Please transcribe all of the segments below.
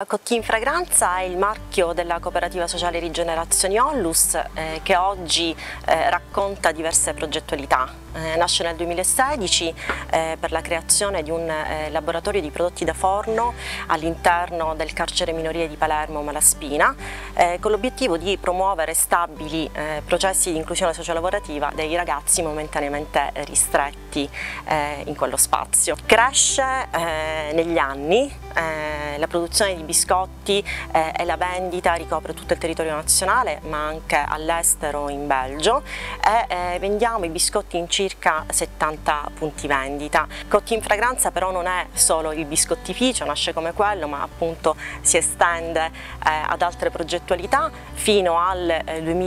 Cotti Fragranza è il marchio della cooperativa sociale Rigenerazioni Onlus che oggi racconta diverse progettualità. Nasce nel 2016 per la creazione di un laboratorio di prodotti da forno all'interno del carcere minorile di Palermo Malaspina con l'obiettivo di promuovere stabili processi di inclusione sociolavorativa dei ragazzi momentaneamente ristretti in quello spazio. Cresce negli anni, la produzione di biscotti e la vendita ricopre tutto il territorio nazionale ma anche all'estero in Belgio e vendiamo i biscotti in circa 70 punti vendita. Cotti in Fragranza però non è solo il biscottificio, nasce come quello ma appunto si estende ad altre progettualità fino al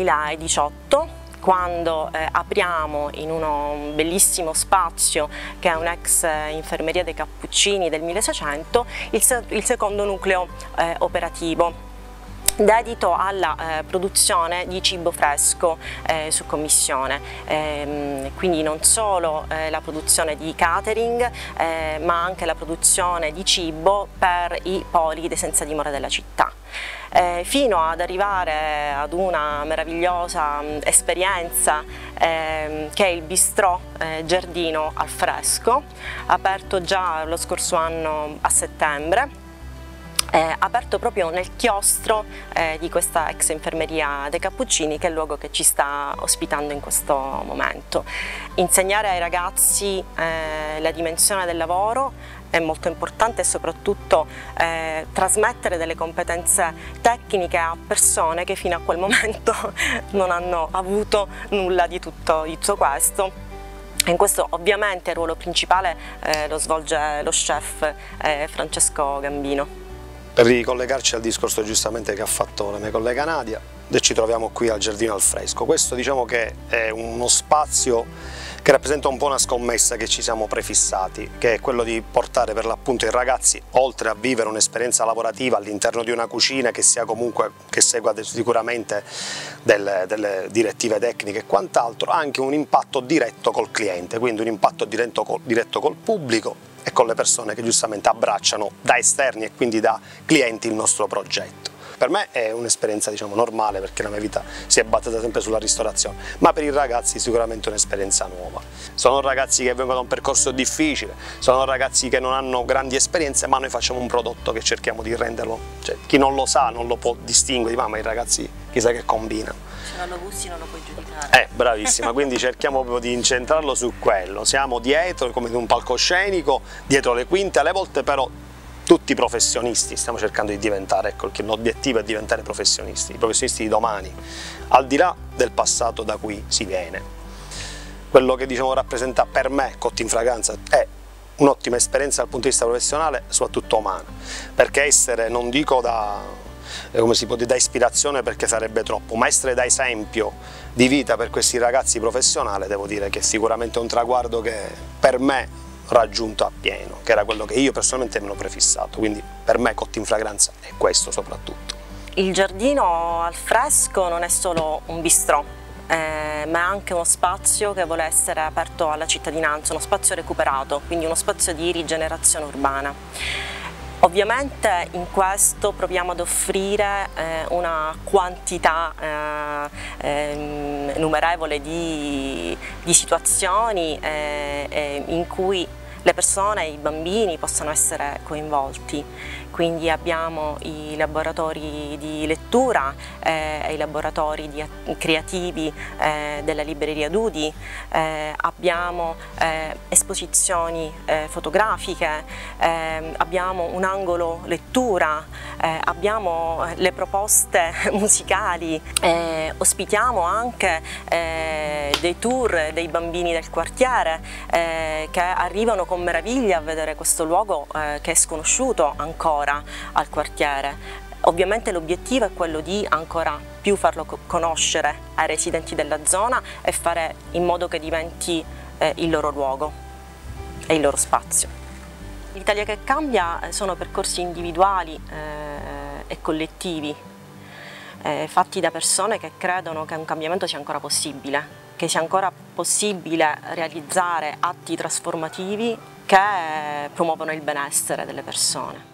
2018 quando apriamo in un bellissimo spazio che è un'ex infermeria dei Cappuccini del 1600 il secondo nucleo operativo dedito alla produzione di cibo fresco su commissione, quindi non solo la produzione di catering ma anche la produzione di cibo per i poli dei senza dimora della città. Fino ad arrivare ad una meravigliosa esperienza che è il bistrò Giardino al Fresco, aperto già lo scorso anno a settembre, aperto proprio nel chiostro di questa ex infermeria dei Cappuccini, che è il luogo che ci sta ospitando in questo momento. Insegnare ai ragazzi la dimensione del lavoro è molto importante e soprattutto trasmettere delle competenze tecniche a persone che fino a quel momento non hanno avuto nulla di tutto questo. In questo ovviamente il ruolo principale lo svolge lo chef Francesco Gambino. Per ricollegarci al discorso giustamente che ha fatto la mia collega Nadia, ci troviamo qui al Giardino al Fresco. Questo diciamo che è uno spazio che rappresenta un po' una scommessa che ci siamo prefissati, che è quello di portare per l'appunto i ragazzi, oltre a vivere un'esperienza lavorativa all'interno di una cucina che sia comunque, che segua sicuramente delle direttive tecniche e quant'altro, anche un impatto diretto col cliente, quindi un impatto diretto col pubblico e con le persone che giustamente abbracciano da esterni e quindi da clienti il nostro progetto. Per me è un'esperienza diciamo normale perché la mia vita si è basata sempre sulla ristorazione, ma per i ragazzi sicuramente un'esperienza nuova. Sono ragazzi che vengono da un percorso difficile, sono ragazzi che non hanno grandi esperienze, ma noi facciamo un prodotto che cerchiamo di renderlo, cioè chi non lo sa non lo può distinguere, ma i ragazzi chissà che combinano. Se non lo gusti non lo puoi giudicare. Bravissima, quindi cerchiamo proprio di incentrarlo su quello, siamo dietro come in un palcoscenico, dietro le quinte, alle volte però tutti professionisti, stiamo cercando di diventare, ecco, l'obiettivo è diventare professionisti, i professionisti di domani, al di là del passato da cui si viene. Quello che diciamo rappresenta per me Cotti in Fragranza è un'ottima esperienza dal punto di vista professionale, soprattutto umana, perché essere, non dico come si può dire, da ispirazione perché sarebbe troppo, ma essere da esempio di vita per questi ragazzi professionali, devo dire che è sicuramente un traguardo che per me raggiunto appieno, che era quello che io personalmente mi ero prefissato, quindi per me Cotti in Fragranza è questo soprattutto. Il Giardino al Fresco non è solo un bistrò, ma è anche uno spazio che vuole essere aperto alla cittadinanza, uno spazio recuperato, quindi uno spazio di rigenerazione urbana. Ovviamente in questo proviamo ad offrire una quantità numerevole di situazioni in cui le persone, i bambini possano essere coinvolti, quindi abbiamo i laboratori di lettura, i laboratori creativi della libreria Dudi, abbiamo esposizioni fotografiche, abbiamo un angolo lettura, abbiamo le proposte musicali, ospitiamo anche dei tour dei bambini del quartiere che arrivano con meraviglia a vedere questo luogo che è sconosciuto ancora al quartiere. Ovviamente l'obiettivo è quello di ancora più farlo conoscere ai residenti della zona e fare in modo che diventi il loro luogo e il loro spazio. L'Italia che cambia sono percorsi individuali e collettivi fatti da persone che credono che un cambiamento sia ancora possibile, che sia ancora possibile realizzare atti trasformativi che promuovono il benessere delle persone.